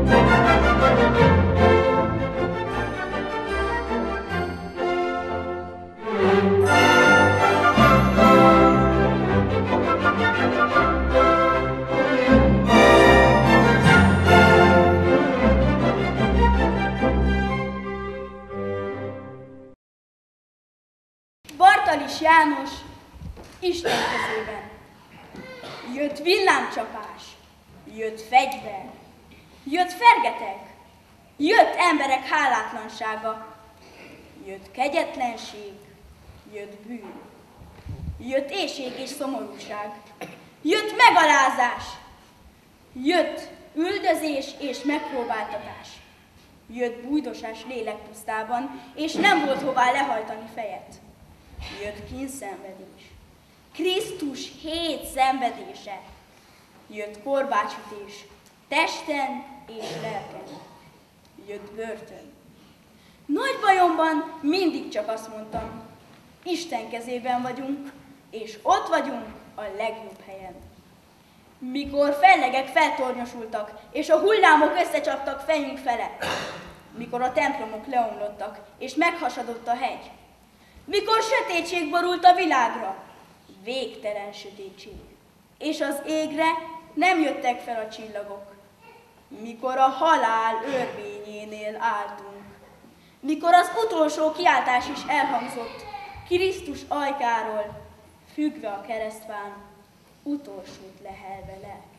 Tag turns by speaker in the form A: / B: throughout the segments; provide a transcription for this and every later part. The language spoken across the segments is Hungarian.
A: Bartalis János Isten kezében. Jött villámcsapás, jött fegyver, jött fergeteg, jött emberek hálátlansága, jött kegyetlenség, jött bűn, jött éhség és szomorúság, jött megalázás, jött üldözés és megpróbáltatás, jött bújdosás lélekpusztában, és nem volt hová lehajtani fejet. Jött kínszenvedés, Krisztus 7 szenvedése, jött korbácsütés testen és lelken, jött börtön. Nagy bajomban mindig csak azt mondtam, Isten kezében vagyunk, és ott vagyunk a legjobb helyen. Mikor fellegek feltornyosultak, és a hullámok összecsaptak fejünk fele, mikor a templomok leomlottak, és meghasadott a hegy, mikor sötétség borult a világra, végtelen sötétség, és az égre nem jöttek fel a csillagok, mikor a halál örvényénél álltunk, mikor az utolsó kiáltás is elhangzott, Krisztus ajkáról, függve a keresztfán, utolsót lehelve lelke.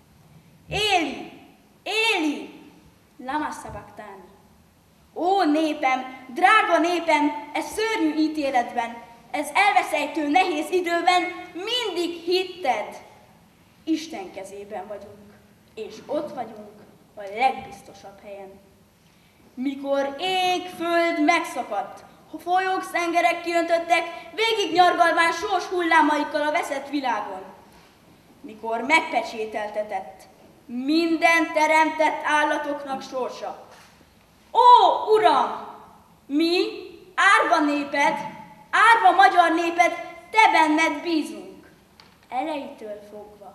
A: Éli, Éli, lama sabachthani. Ó népem, drága népem, ez szörnyű ítéletben, ez elveszejtő nehéz időben mindig hitted. Isten kezében vagyunk, és ott vagyunk a legbiztosabb helyen. Mikor ég, föld megszakadt, folyók, szengerek kiöntöttek, végig nyargalván sors hullámaikkal a veszett világon. Mikor megpecsételtetett minden teremtett állatoknak sorsa. Ó, Uram! Mi, árva néped, árva magyar néped, te benned bízunk, elejétől fogva.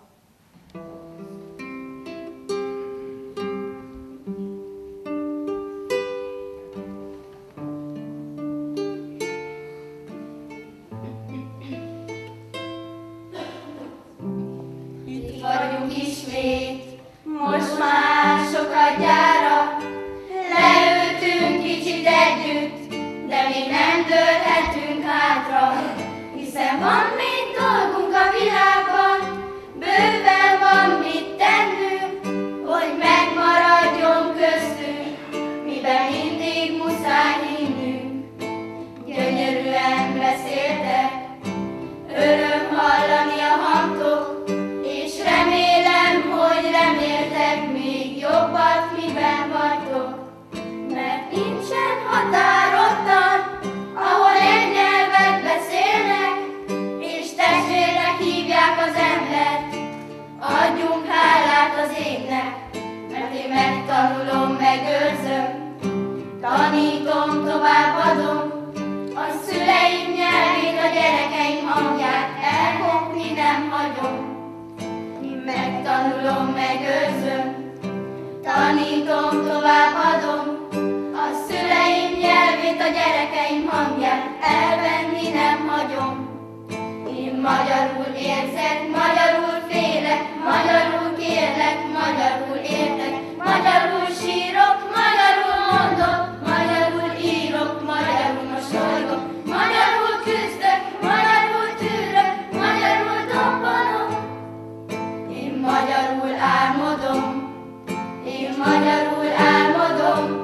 B: Itt vagyunk ismét, most már sokadjára, leültünk kicsit együtt, de még nem dőlhetünk hátra, hiszen van még dolgunk a világban, bőven van mit tennünk, hogy megmaradjon köztünk, miben mindig muszáj hinnünk. Gyönyörűen beszéltek, öröm hallani a hangtok, és remélem, hogy reméltek még jobbat, miben vagytok. Mert nincsen határottan, ahol egy nyelvet beszélnek, és testvérnek hívják az embert. Adjunk hálát az égnek, mert én megtanulom, megőrzöm, tanítom, továbbadom, a szüleim nyelvét, a gyerekeim hangját, elkopni nem hagyom. Én megtanulom, megőrzöm, tanítom, továbbadom, a szüleim nyelvét, a gyerekeim hangját, elvenni nem hagyom. Én magyarul érzek, magyarul félek, magyarul kérlek, magyarul értek, magyarul sírok, magyarul mondok, magyarul írok, magyarul mosolygok, magyarul küzdök, magyarul tűrök, magyarul dobbanok. Én magyarul álmodom, én magyarul álmodom,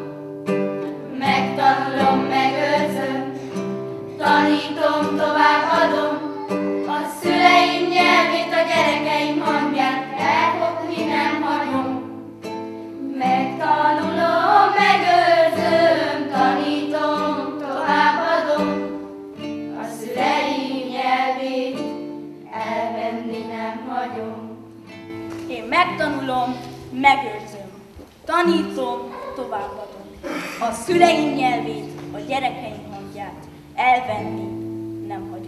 B: megtanulom, megőrzöm, tanítom, továbbadom, a szüleim nyelvét, a gyerekeim hangját, elkopni nem hagyom. Megtanulom, megőrzöm, tanítom, továbbadom, a szüleim nyelvét, elvenni nem hagyom.
A: Én megtanulom, megőrzöm, tanítom, továbbadom, a szüleim nyelvét, a gyerekeim hangját, elvenni nem hagyom.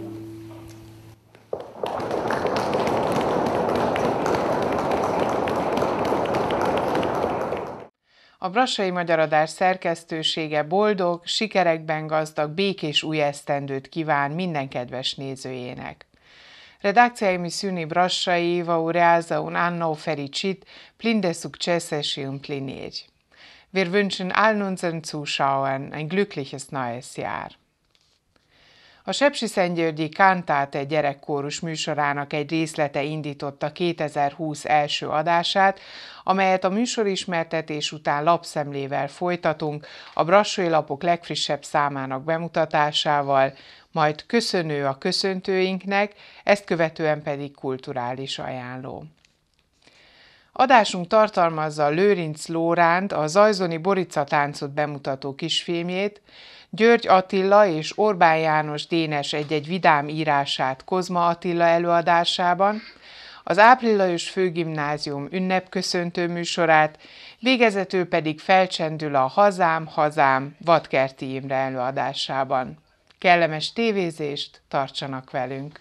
C: A Brassai Magyar Adás szerkesztősége boldog, sikerekben gazdag, békés új esztendőt kíván minden kedves nézőjének. Redakcja emissioni Brassai va urează un an nou fericit, plin de succese și împliniri. Wir wünschen allen unseren Zuschauern ein glückliches neues Jahr. A Sepsiszentgyörgyi Kantáte gyerekkórus műsorának egy részlete indította 2020 első adását, amelyet a műsorismertetés után lapszemlével folytatunk, a Brassai Lapok legfrissebb számának bemutatásával, majd köszönő a köszöntőinknek, ezt követően pedig kulturális ajánló. Adásunk tartalmazza Lőrinc Lóránt, a zajzoni Borica táncot bemutató kisfilmjét, György Attila és Orbán János Dénes egy-egy vidám írását Kozma Attila előadásában, az Áprilajos Főgimnázium ünnepköszöntő műsorát, végezetül pedig felcsendül a Hazám, Hazám Vadkerti Imre előadásában. Kellemes tévézést, tartsanak velünk!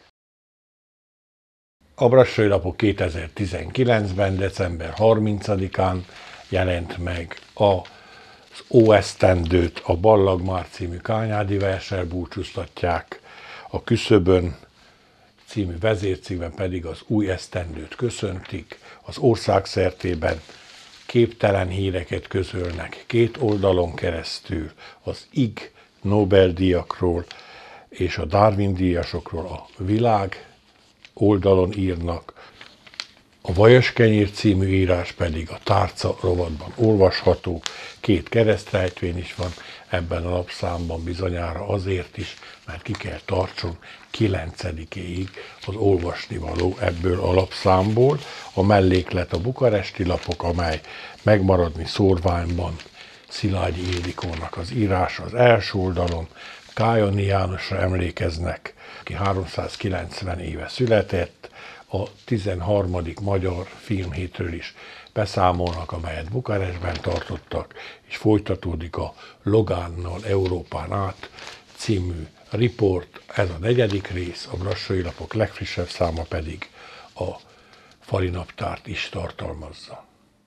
D: A Brassai Lapok 2019-ben, december 30-án jelent meg az óesztendőt, a Ballag Már című Kányádi verssel búcsúztatják, a Küszöbön című vezércikkben pedig az új esztendőt köszöntik, az országszertében képtelen híreket közölnek 2 oldalon keresztül, az Ig Nobel-díjakról és a Darwin-díjasokról a Világ oldalon írnak, a Vajaskenyér című írás pedig a Tárca rovatban olvasható, 2 keresztrejtvény is van ebben a lapszámban, bizonyára azért is, mert ki kell tartson 9-éig az olvasnivaló ebből a lapszámból. A melléklet a bukaresti lapok, amely megmaradni szórványban Szilágyi Ildikónak az írása az első oldalon, Kályani Jánosra emlékeznek, aki 390 éve született, a 13. Magyar Filmhétről is beszámolnak, amelyet Bukarestben tartottak, és folytatódik a Logánnal Európán át című riport. Ez a 4. rész, a Brassai Lapok legfrissebb száma pedig a Fali naptárt is tartalmazza.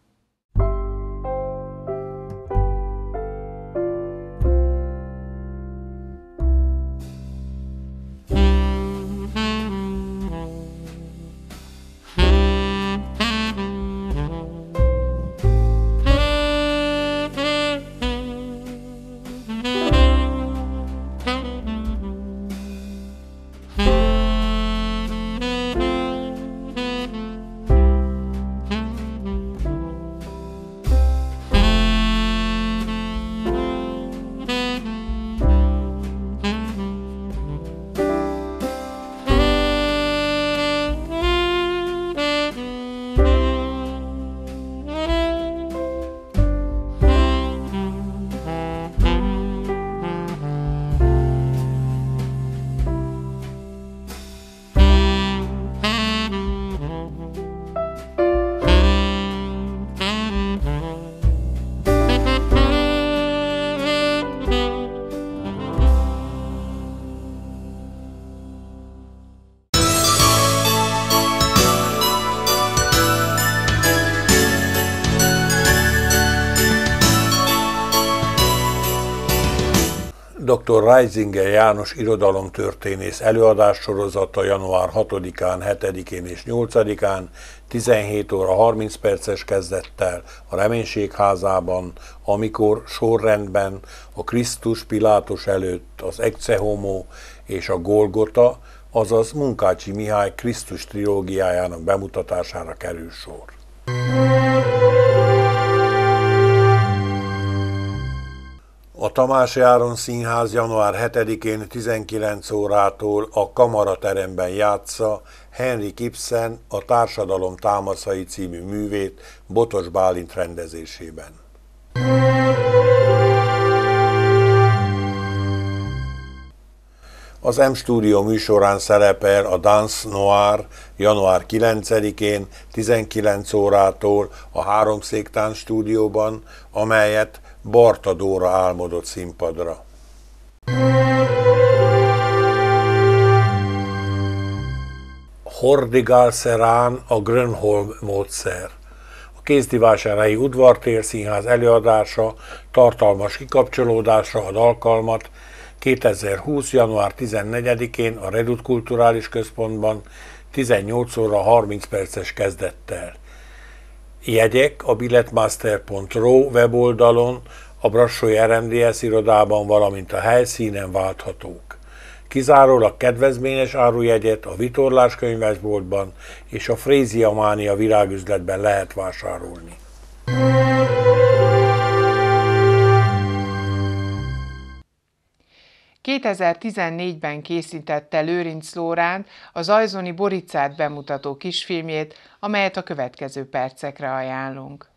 D: Dr. Reisinger János irodalomtörténész előadássorozata január 6-án, 7-én és 8-án 17 óra 30 perces kezdettel a Reménységházában, amikor sorrendben a Krisztus Pilátus előtt, az Ecce Homo és a Golgota, azaz Munkácsi Mihály Krisztus trilógiájának bemutatására kerül sor. A Tamási Áron Színház január 7-én 19 órától a Kamarateremben játsza Henrik Ibsen a Társadalom támaszai című művét Botos Bálint rendezésében. Az M-Stúdió műsorán szerepel a Danse Noir január 9-én 19 órától a Háromszéktánc stúdióban, amelyet Barta Dóra álmodott színpadra. Hordigal Serán a Grönholm módszer. A Kézdivásárhelyi Udvartér Színház előadása tartalmas kikapcsolódásra ad alkalmat 2020. január 14-én a Redut Kulturális Központban 18 óra 30 perces kezdettel. Jegyek a billetmaster.ro weboldalon, a brassói RMDSZ irodában, valamint a helyszínen válthatók. Kizárólag kedvezményes árujegyet a Vitorlás könyvesboltban és a Frézia Mánia virágüzletben lehet vásárolni.
C: ...2014-ben készítette Lőrinc Lóránt a Zajzoni Boricát bemutató kisfilmjét, amelyet a következő percekre ajánlunk.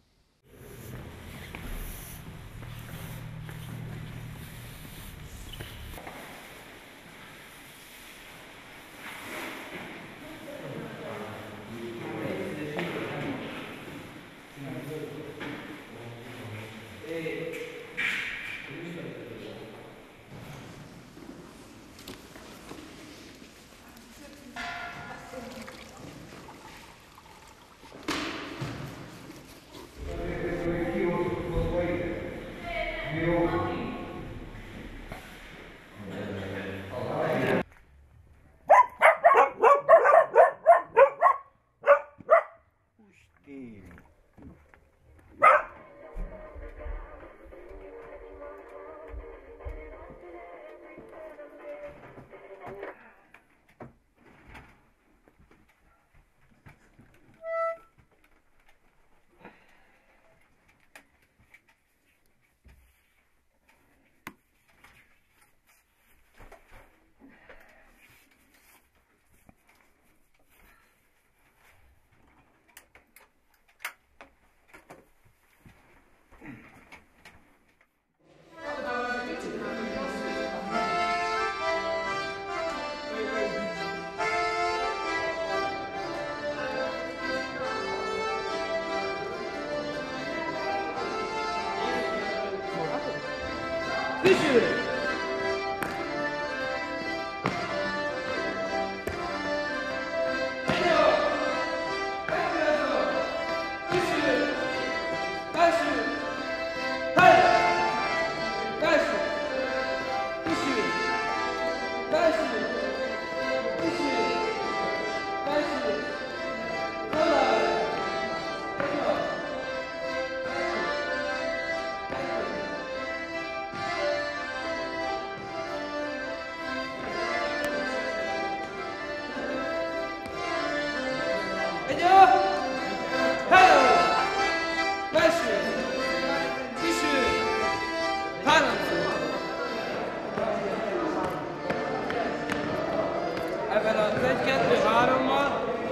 E: Ebben az 1-2-3-mal,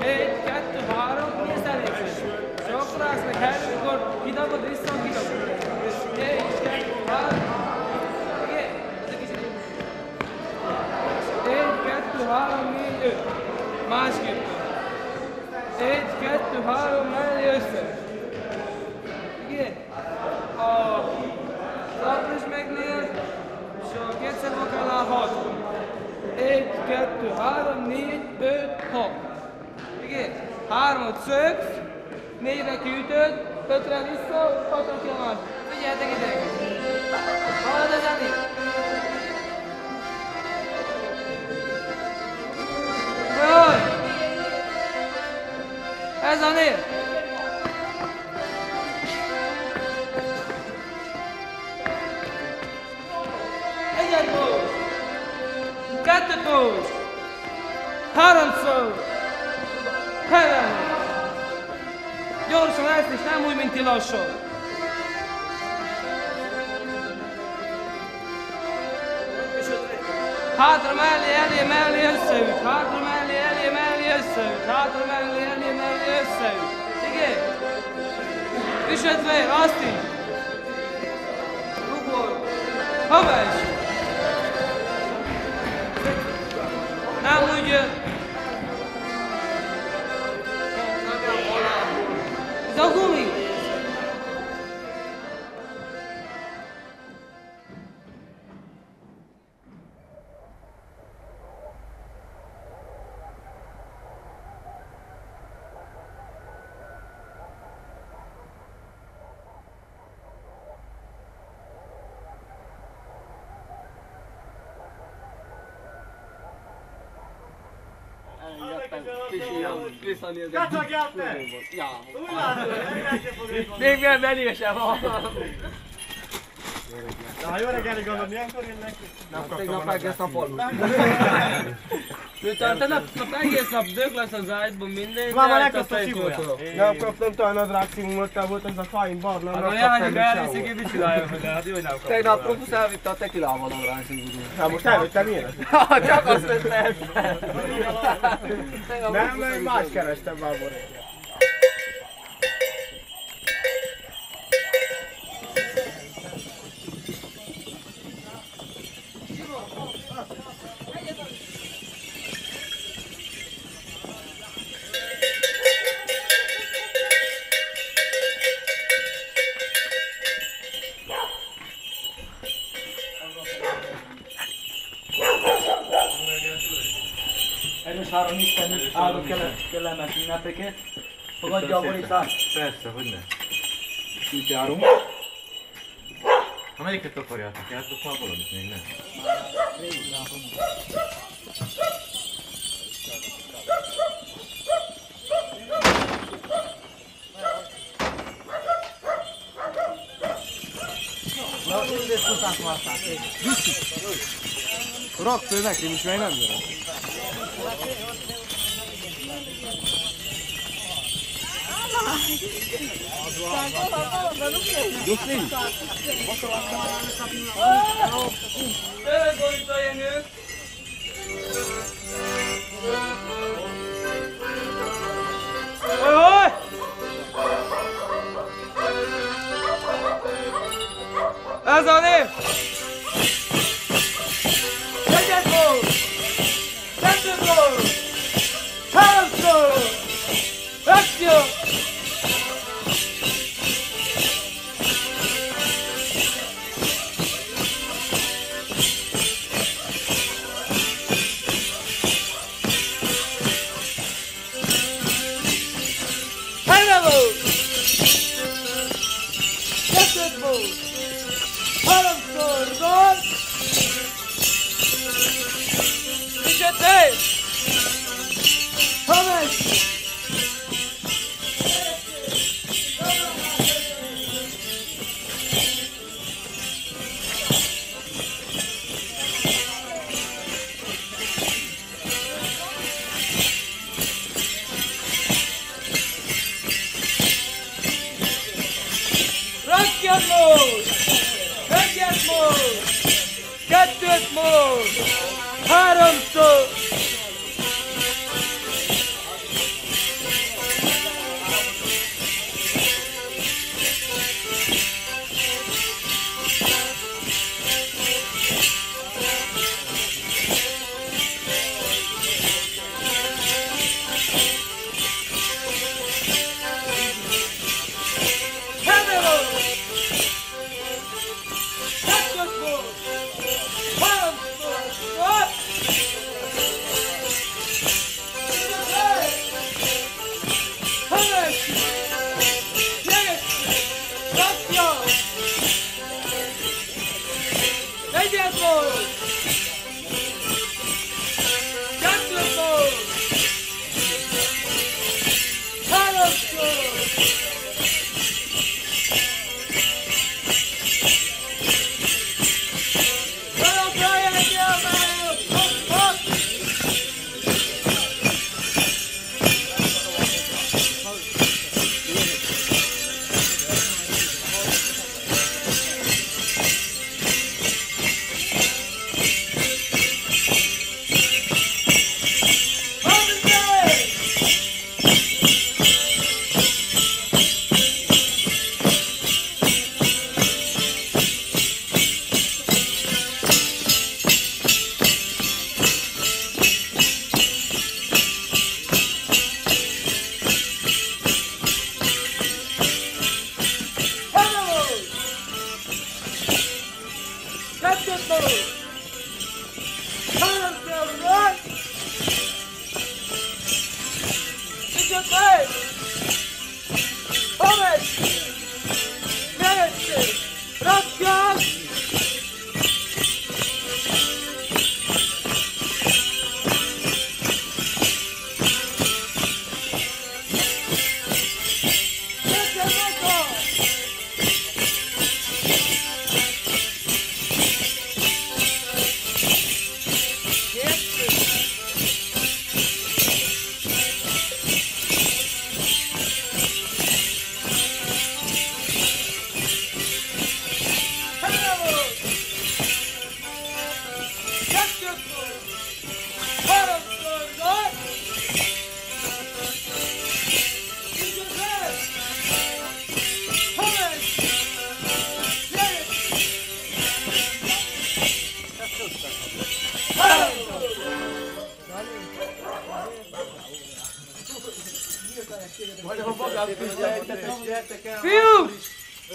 E: 1-2-3, mi ez elég? Sokra, ezt meg helyükor kidobod, vissza, kidobod. 1-2-3, igen, ez egy kicsit. 1-2-3-4-5, másképp. 1-2-3, mellé össze. Igen, a lapos megnél, és a kétszer vakánál 6. 1, 2, 3, 4, 5, 6. Igen? 3-ot szöksz, 4-re kiütöd, 5-re vissza, 6-ra ki a másik. Figyeljetek ide! Hallod a zenét? Jaj! Ez a név! Egyet volt! 2 pós, 3 szó, helyen. Gyorsan ezt is, nem úgy, mint ti lassan. Hátra mellé, elé, mellé, összeüt. Hátra mellé, elé, mellé, összeüt. Hátra mellé, elé, mellé, összeüt. Igen? Üsödvér, azt is. Rugol. Havas. Nem úgy jön. Ez a gumi. visszanézni.
F: Kacagjál te!
E: Ja.
F: Úgy látod, mindenki fog egy gondolni.
E: Még milyen menésem van.
F: Na, jó reggelig gondolod, milyenkor jönnek? Nem kaptam
E: Tegnap
F: a
E: egész nap
F: nadrág
E: aludt. Miután te nap egész nap dög lesz az ágyban minden.
F: Már megkapta a szívóját. Nem kaptam, talán a nadrág szívómoltál volt, ez a fáin barna.
E: Hát a jányok elviszik, én mit csináljak, de hát jó, hogy nem kaptam. Tegnap Propusz elvitte a tekilával a ránk szívódó.
F: Hát most elvittem ilyenet?
E: Csak azt vettem.
F: Nem, más kerestem már borékját.
G: Erős három Istenük áldott kellemes ünnepeket. Fogadja a borítást.
H: Persze, hogy ne.
G: Itt járunk.
H: Ha melyiket akarjátok? Játok már valamit még nem.
F: Na, mindés kuszát várták. Rakd föl nekem is, mert nem jön.
E: Tényleg borítva Jenő! Ojjjj! Ez a név! Egyet gól! Kettő gól! Három gól! Akció! Helyre volt! Kettőt volt! Háromszor gól! Ügyették! Hames! Rakjad mód! Egyet mód! Kettőt mód! Háromszor!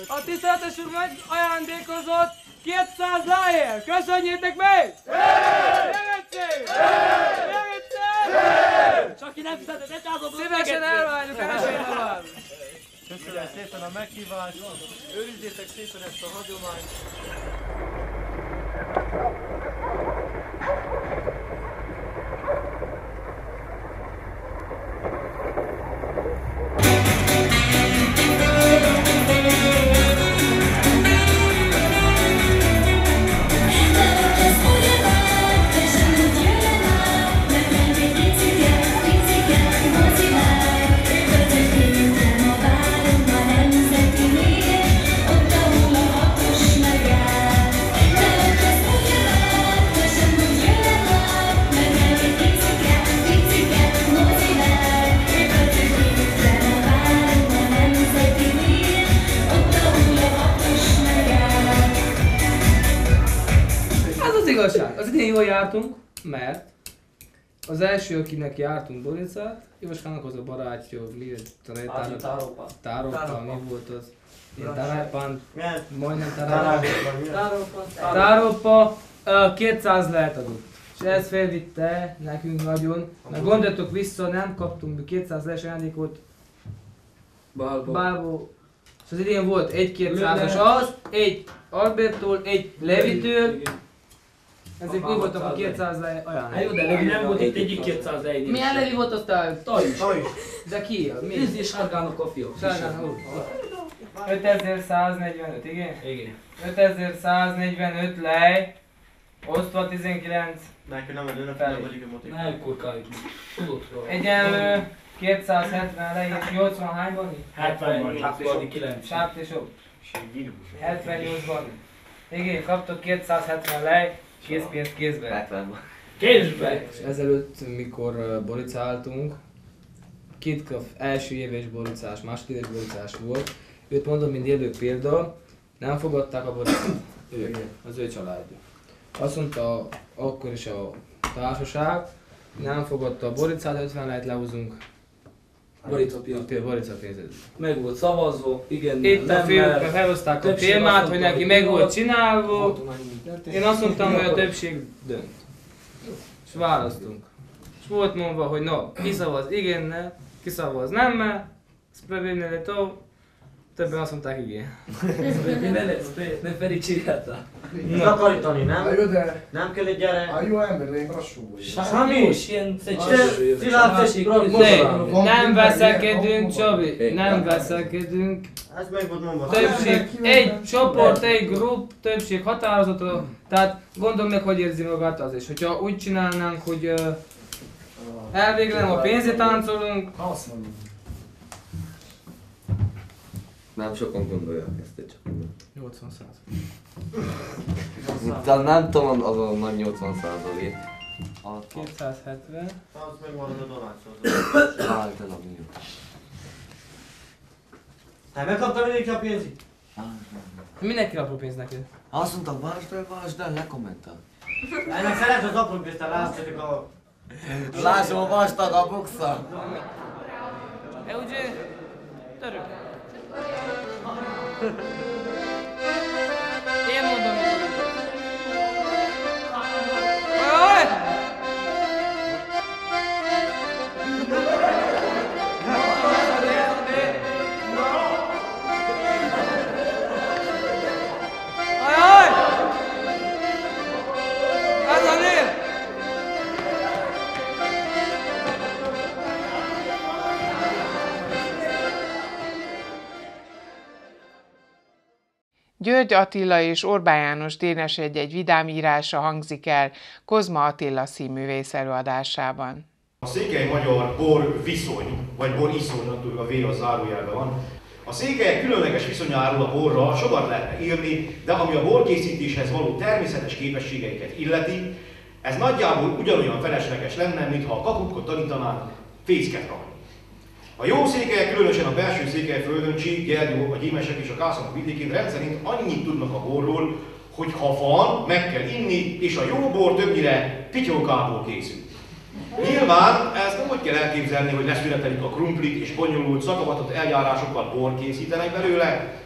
E: A tiszteletes úr majd ajándékozott 200 lájért! Köszönjétek meg! Nem egyszer! Nem egyszer!
G: Csak ki nem fizetett egy házat,
E: Szívesen elvárjuk, esélyt tovább!
F: Köszönöm szépen a meghívást, őrizzétek szépen ezt a hagyományt.
E: Az idén jól jártunk, mert az első, akinek jártunk Boricát, Ivaskának az a barátja, mi Tároppa, mi volt az? Ilyen Tarápán, majdnem Tároppa, 200 lehet adott. És ezt felvitte nekünk nagyon, mert gondoltok vissza, nem kaptunk 200 les ajándékot Bálból. És az idén volt egy 200-as az, egy Alberttól, egy Levitől. Ezek mi voltak a 200 ajándék?
G: Jó, de Levi nem volt itt egyik 200 lején.
E: Milyen Levi volt aztán?
G: Tajs.
E: De ki? Mi?
G: Nézd, és Sárgának a fia.
E: Sárgának, 5145, igen?
G: Igen.
E: 5145 lej, osztva 19
G: Ne kurkáljuk. Tudod róla.
E: egyenlő 270 lej, és 80 hányban?
G: 79.
E: Sápt és ott. 78-ban. Igen, kaptok 270 lej, készpénz kézbe.
G: Kézbe!
E: És ezelőtt, mikor boricáltunk, két első éves boricás, második éves boricás volt. Őt mondom, mint élő példa, nem fogadták a boricát. Ők, az ő családja. Azt mondta akkor is a társaság, nem fogadta a boricát, 50 lejt lehúzunk. Borica pénzed.
G: Meg volt szavazva, igen,
E: Itt a
G: nem,
E: fiúk
G: mert
E: felhozták a
G: többség
E: témát,
G: azt
E: hogy
G: mondta,
E: neki
G: hogy
E: meg volt
G: volt.
E: csinálva. Én azt mondtam, hogy a többség dönt. És választunk. És volt mondva, hogy no, kiszavaz igennel, kiszavaz nemmel, sprawiedliwe to, többen azt mondták igen.
G: nem Feri csinálta.
I: Takarítani, nem?
F: Jó, de
I: Nem kell egy gyere.
F: a jó ember lény brassú vagy.
G: Számos ilyen
E: Nem veszekedünk, Csabi, nem veszekedünk.
I: Ez meg volt mondva.
E: Többség, egy csoport, egy grup, többség határozott, tehát gondolom meg, hogy érzi magát az is. Hogyha úgy csinálnánk, hogy elvéglem a pénzét táncolunk,
F: Azt mondom.
J: Nem sokan gondolják ezt, egy csak
E: 80%.
J: talán nem tudom, az a nagy 80%.
E: 270.
I: Az meg van a donáció.
J: Vált el a millió.
I: Hát megkaptam mindenki a pénzét?
E: Mindenki apró pénz neked.
J: Azt mondta, várd el, lekommentel.
I: Ennek szeret az apró pénzt, lássatok a...
J: Lásom, vastag a buksa.
E: Eugen, török. Én mondom, hogy Ajaj! Ajaj! Ez a név!
C: György Attila és Orbán János Dénes egy vidám írása hangzik el Kozma Attila színművész előadásában.
K: A székely-magyar bor viszony, vagy bor iszonynak, a V a zárójelben van. A székelyek különleges viszonyáról a borra sokat lehetne írni, de ami a borkészítéshez való természetes képességeiket illeti, ez nagyjából ugyanolyan felesleges lenne, mintha a kapukkot tanítanánk fészket rakni. A jó székelyek, különösen a belső Székelyföldön, Csík, Gyergyó, a gyémesek és a Kászanok vidékén rendszerint annyit tudnak a borról, hogy ha van, meg kell inni, és a jó bor többnyire pityókából készül. Nyilván ezt nem úgy kell elképzelni, hogy leszületelik a krumplik és bonyolult szakavatott eljárásokkal bor készítenek belőle,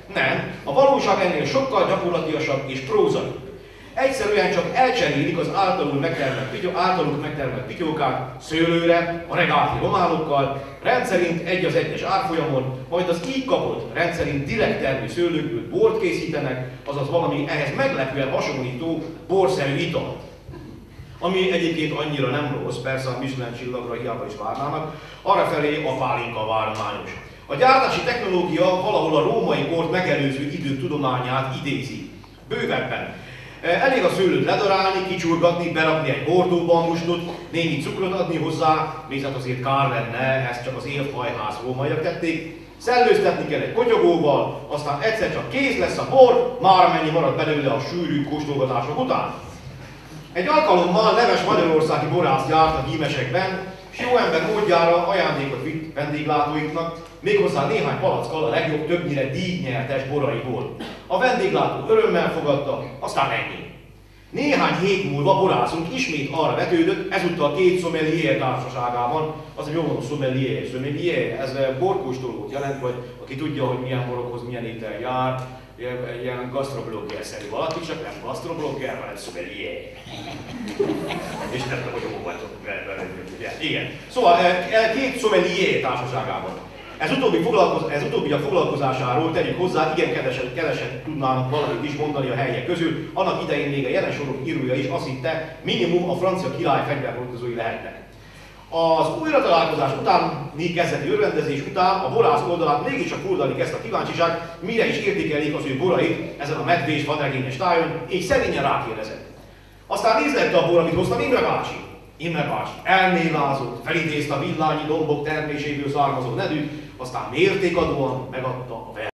K: Nem, a valóság ennél sokkal gyakorlatilasabb és prózai. Egyszerűen csak elcserélik az általuk megtermelt pityókát szőlőre, a regáti románokkal, rendszerint egy az egyes árfolyamon, majd az így kapott rendszerint direkt termő szőlőkből bort készítenek, azaz valami ehhez meglepően hasonlító borszerű italt. Ami egyébként annyira nem rossz, persze a Michelin csillagra hiába is várnának, arrafelé a pálinka várományos. A gyártási technológia valahol a római kort megelőző idők tudományát idézi. Bővebben. Elég a szőlőt ledarálni, kicsurgatni, berakni egy hordóba a mustot, némi cukrot adni hozzá, mézet azért kár lenne, ezt csak az élfajház rómaiak tették. Szellőztetni kell egy kotyogóval, aztán egyszer csak kész lesz a bor, már mennyi marad belőle a sűrű kóstolgatások után. Egy alkalommal neves magyarországi borász járt a hímesekben, és jó ember módjára ajándékot vitt vendéglátóiknak, méghozzá néhány palackkal a legjobb, többnyire díjnyertes boraiból. A vendéglátó örömmel fogadta, aztán ennyi. Néhány hét múlva borászunk ismét arra vetődött, ezúttal két sommelier társaságában, az jól mondom, sommelier, ez borkóstolót jelent, vagy aki tudja, hogy milyen borokhoz milyen étel jár, ilyen gasztroblogger-szerű valaki, csak nem gasztroblogger, hanem sommelier. És nem tudom, hogy jó voltok. Igen. Szóval két sommelier társaságában. Ez utóbbi a foglalkozásáról tegyük hozzá, igen keveset tudnának valamit is mondani a helyek közül. Annak idején még a jelen sorok írója is azt hitte, minimum a francia király fegyverhordozói lehetnek. Az újratalálkozás utáni kezdeti örvendezés után a borász oldalán mégiscsak fordulni kezd a kíváncsiság, mire is értékelik az ő borait ezen a medvés, vadregényes tájon, így szerényen rákérdezett. Aztán ízlette a bor, amit hoztam Imre bácsi. Imre bácsi elmélázott, felidézte a villányi dombok terméséből származó nedűt, aztán mértékadóan megadta a verset.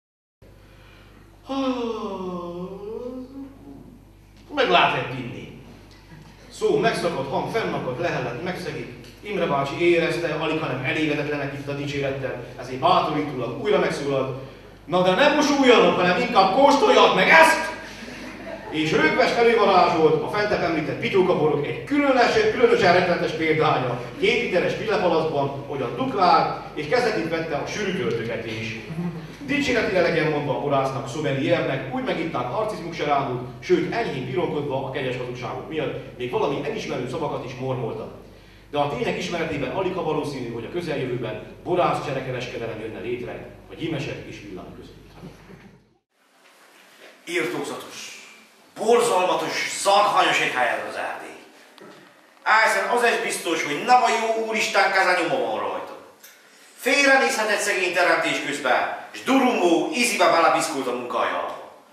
K: Meg lehet inni. Szó megszakadt, hang fennakadt, lehelet megszegít. Imre bácsi érezte, alig hanem elégedetlenek itt a dicsérettel, ezért bátorítólag újra megszólalt. Na de ne busuljanak, hanem inkább kóstoljad meg ezt! És rögvest elővarázsolt a fentebb említett pityókaborok egy különösen rettenetes példánya, 2 literes pillepalacban, hogyan duklált, és kezdetét vette a sűrű töltöket is. Dicséretére legyen mondva a borásznak, szommeliernek, úgy megitták arcizmuk se rámult, sőt enyhén pironkodva a kegyes hazugságok miatt, még valami elismerő szavakat is mormoltak. De a tények ismeretében aligha valószínű, hogy a közeljövőben borász cserekereskedelem jönne létre a gyimesek és villány között.
L: Írtózatos, borzalmatos, szarhányos egy helyed az Erdély. Álszen az is biztos, hogy nem a jó úristen keze nyoma van rajta. Félrenézhet egy szegény teremtés közben, és durumbó, ízibe belepiszkult a munkájába.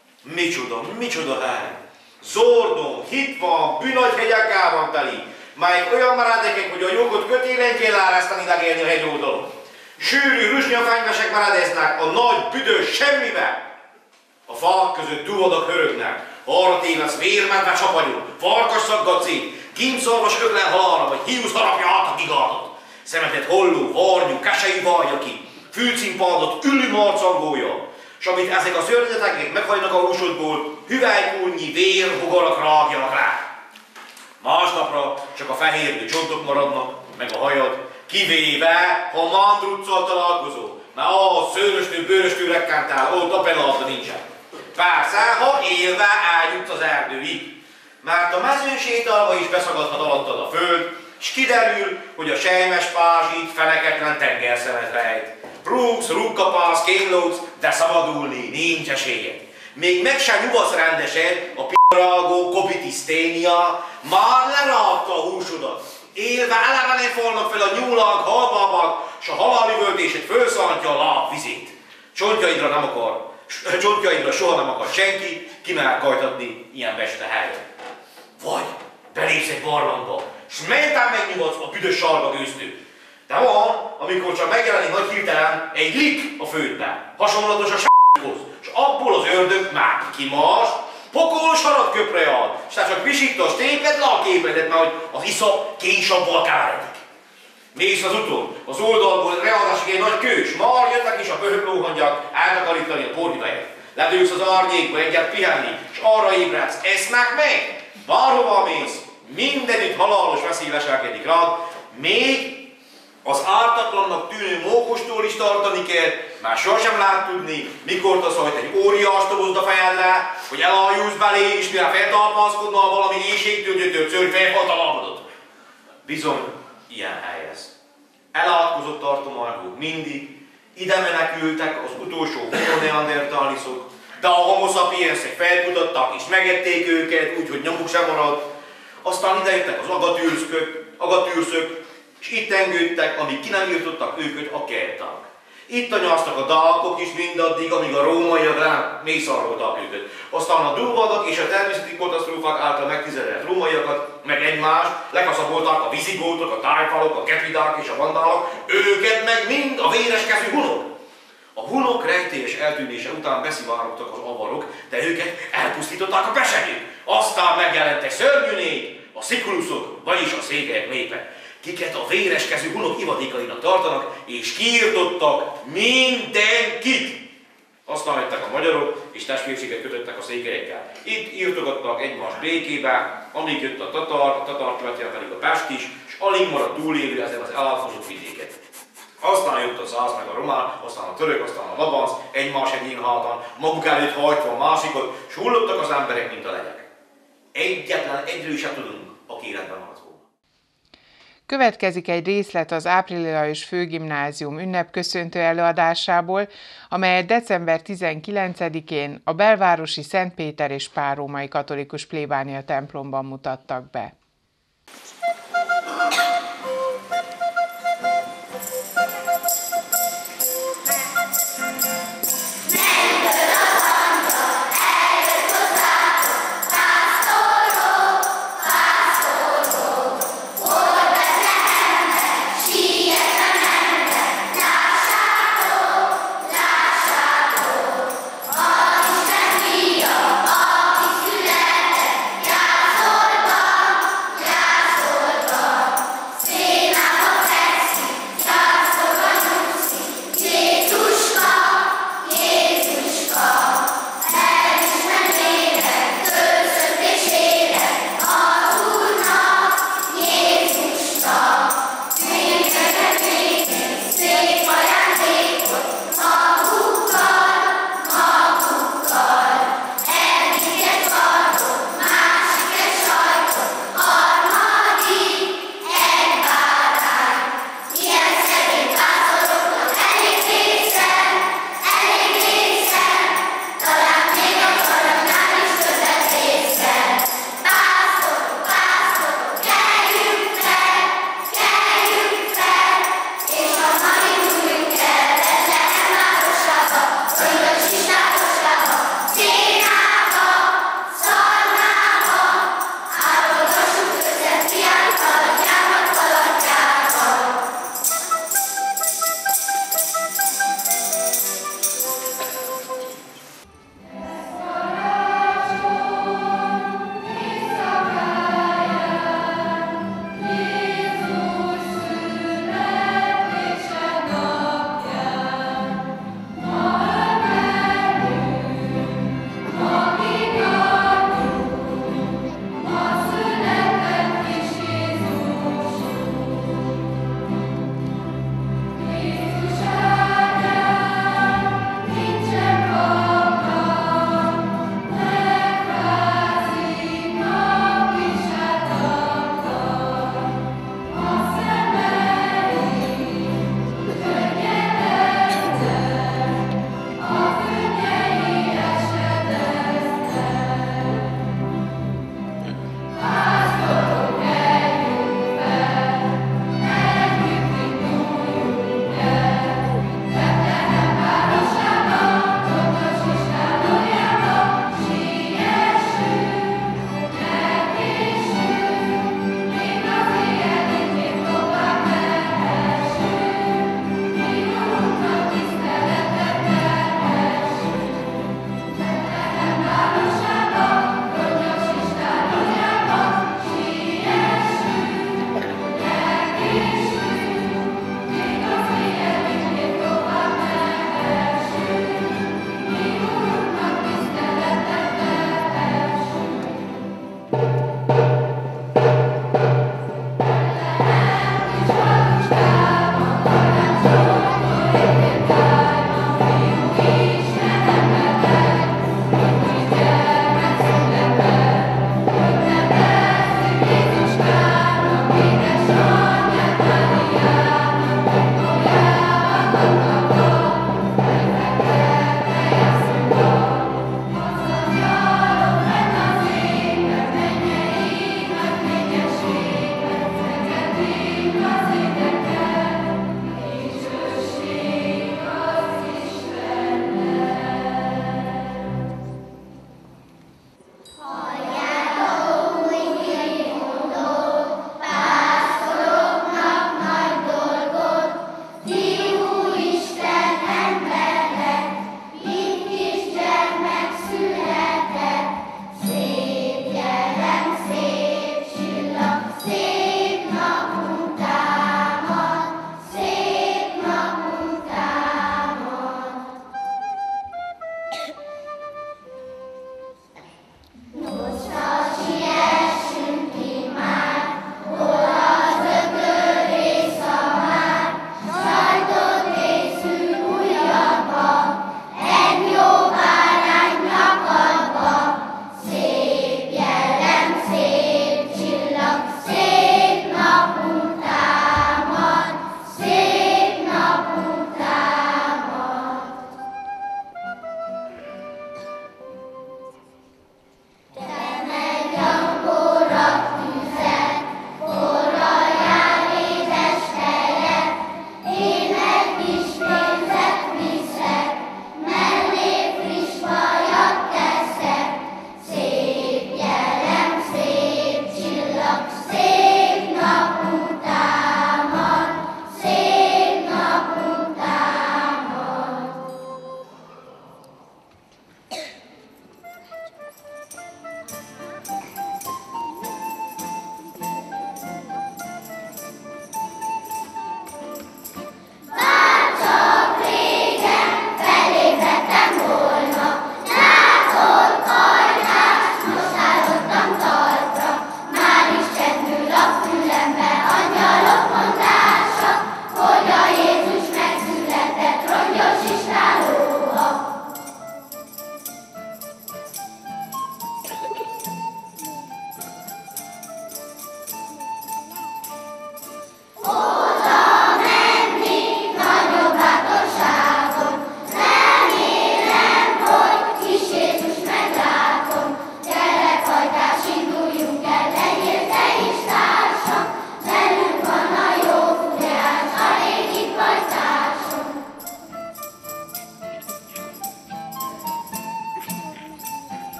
L: Micsoda hely! Zordon, hit van, bűnagyhegyekkel van teli, melyek olyan maradékek, hogy a jogot kötélen kell árasztani legélni a hegyoldalon. Sűrű rüzsnyafányvesek maradéznek a nagy, büdös semmibe. A falak között duvadak hörögnek, arra tévesz vérmedve csapanyul, farkas szaggat szét, gímszarvas öklen halálra, vagy hiúz harapja át a gigátot. Szemetet holló, varnyú, kesei vajja ki, fülcimpaldot, ülű marcangója, s amit ezek a szörnyetegek meghajnak a húsodból, hüvelykúrnyi vérbogarak rágjanak rá. Másnapra csak a fehérlő csontok maradnak, meg a hajad, kivéve, ha mandruccal találkozol, mert a szőröstő, bőröstő rekkántál, ott a penalta nincsen. Persze, ha élve eljutsz az erdőig, mert a mezőn sétálva is beszagadhat alattad a föld, s kiderül, hogy a sejmes pázsit feneketlen tengerszemet rejt. Rúgsz, rúgkapálsz, kénlódsz, de szabadulni nincs esélyed. Még meg sem nyugodsz rendesen, a p***rágó kopitiszténia már lerágta a húsodat. Élve eleve nem fognak fel a nyúlak, halbabak, s a halálüvöltésed fölszántja a láb vizét. Csontjaidra soha nem akar senki, ki mer kajtatni ilyen beste helyen. Vagy belépsz egy barlangba, s mentán megnyugodsz a büdös sarga gőztől. De van, amikor csak megjelenik nagy hirtelen egy lik a földben, hasonlatos a s***hoz, s abból az ördög már kimars, pokol sarat köpre jár, s te csak visítos téped le a képedet, mert az iszap késabbal káredik. Mész az utón, az oldalból readásig egy nagy kős, már jönnek is a pöhög lóhangyák eltakarítani a porhidejét. Ledőlsz az árnyékba egyet pihenni, s arra ébredsz, esznek meg, bárhova mész, mindenütt halálos veszély leselkedik rád, még Az ártatlannak tűnő mókostól is tartani kell, már sosem lát tudni, mikor taszajt egy óriás dobozt a fejedre, hogy elhajulsz belé, és mire feltalpaszkodna valami éjségtől gyötört szörny felhatalmadott. Bizony, ilyen hely ez. Elátkozott tartományok mindig, ide menekültek az utolsó neandertáliszok, de a homo sapiensek felkutattak és megették őket, úgyhogy nyomuk sem maradt. Aztán idejöttek az agatűrszök, és itt engődtek, amíg ki nem írtottak őket a kelták. Itt anyáztak a dákok is mindaddig, amíg a rómaiak rá mészárolták őket. Aztán a dúlvadak és a természeti katasztrófák által megtizedelt rómaiakat, meg egymást, lekaszabolták a vizigótok, a tájfalok, a gepidák és a vandálok, őket meg mind a véreskezű hunok. A hunok rejtélyes eltűnése után beszivárogtak az avarok, de őket elpusztították a pesegők. Aztán megjelent egy szörnyű nép, a szikuruszok, vagyis a székelyek népe, kiket a véreskezű hunok ivadékainak tartanak, és kiirtottak mindenkit. Aztán jöttek a magyarok, és testvérséget kötöttek a székelyekkel. Itt írtogattak egymást békébe, amíg jött a tatar követően pedig a Pest is, és alig maradt túlélő ezen az elátkozott vidéket. Aztán jött a zász meg a román, aztán a török, aztán a labanc, egymás egyén hátán, maguk előtt hajtva a másikot, s hullottak az emberek, mint a legyek. Egyetlen egyről sem tudunk, aki életben maradt volna.
C: Következik egy részlet az Áprili Lajos Főgimnázium ünnepköszöntő előadásából, amelyet december 19-én a belvárosi Szent Péter és Pál római katolikus plébánia templomban mutattak be.
B: Fia, aki született, jászolban, jászolban.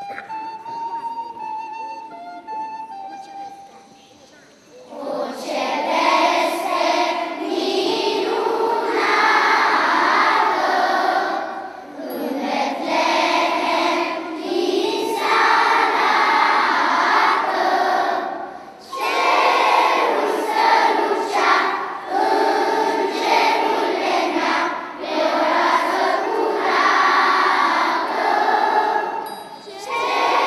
B: C'è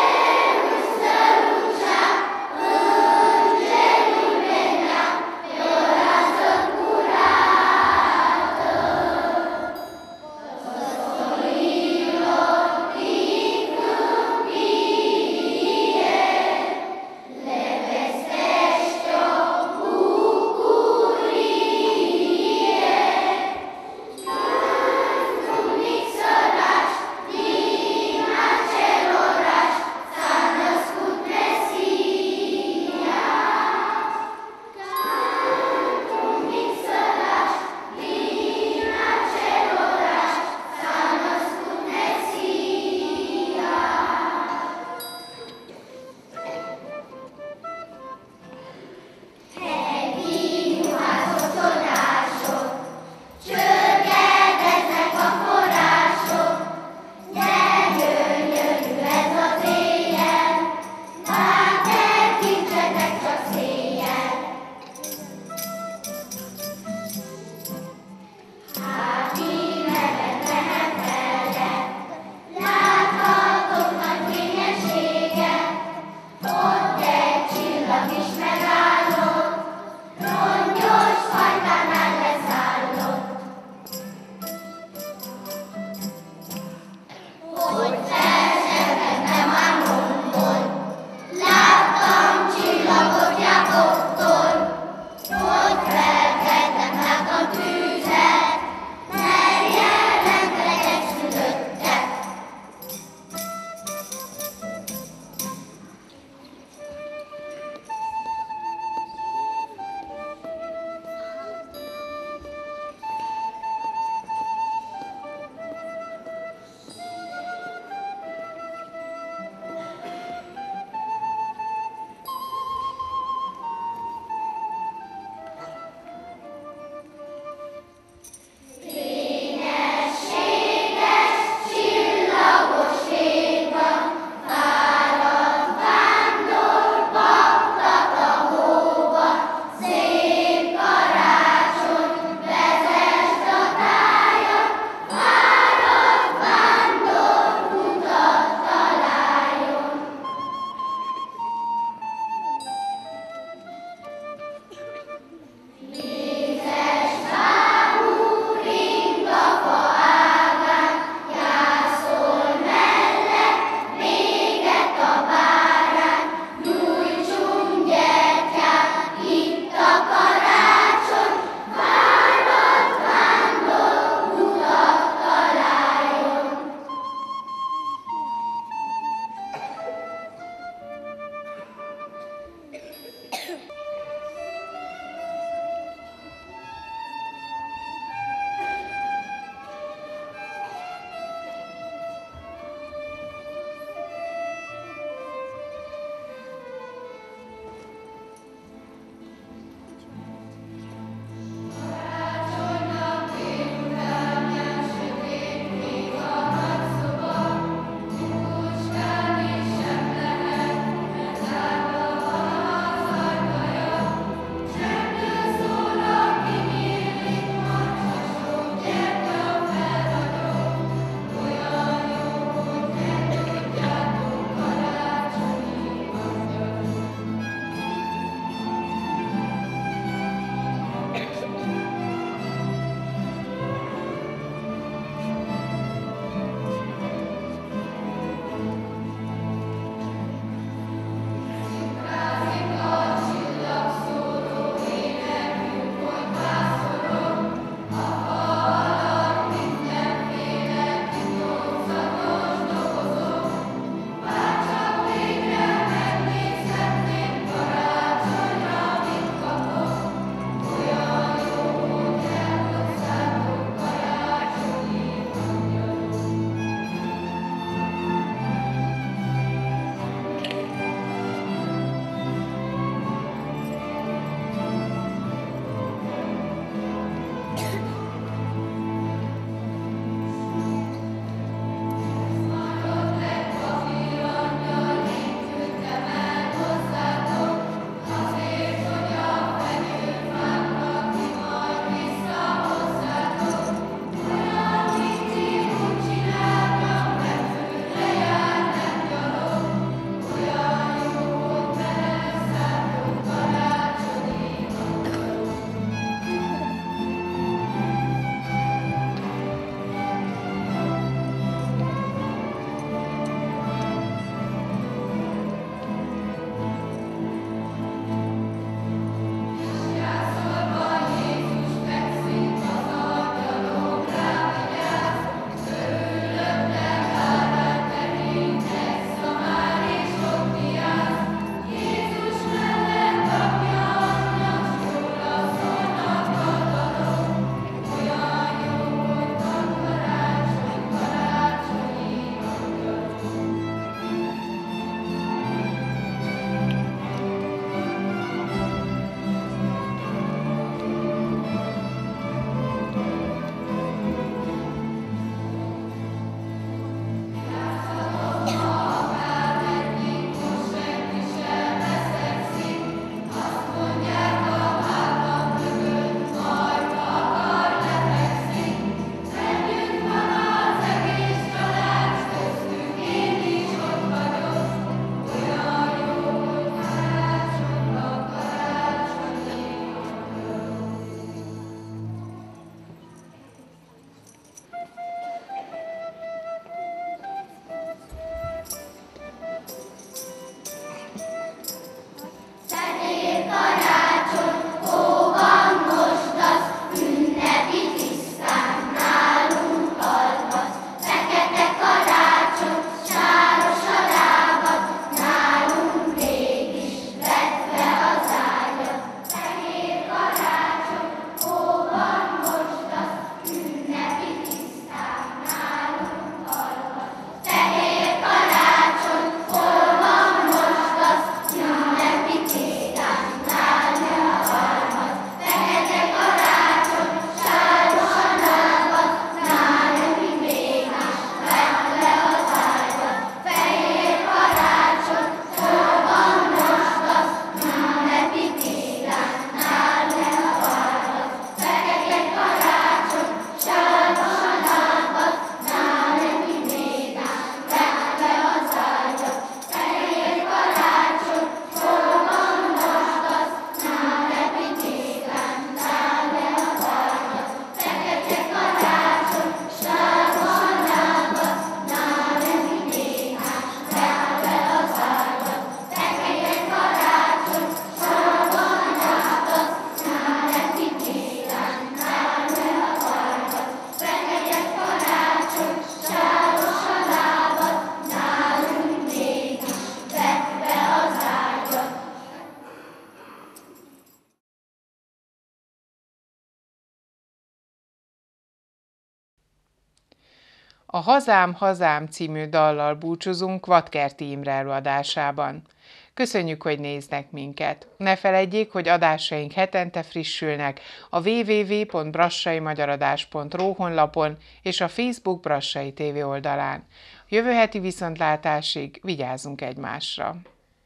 C: A Hazám, Hazám című dallal búcsúzunk Vadkerti Imre előadásában. Köszönjük, hogy néznek minket! Ne feledjék, hogy adásaink hetente frissülnek a www.brassaimagiaradás.ru honlapon és a Facebook Brassai TV oldalán. Jövő heti viszontlátásig vigyázzunk egymásra!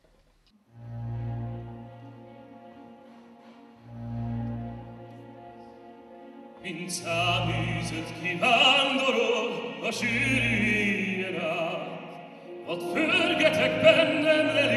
M: Mint száműzött kivándorol a sűrű éjjel át, ott förgetek bennem leli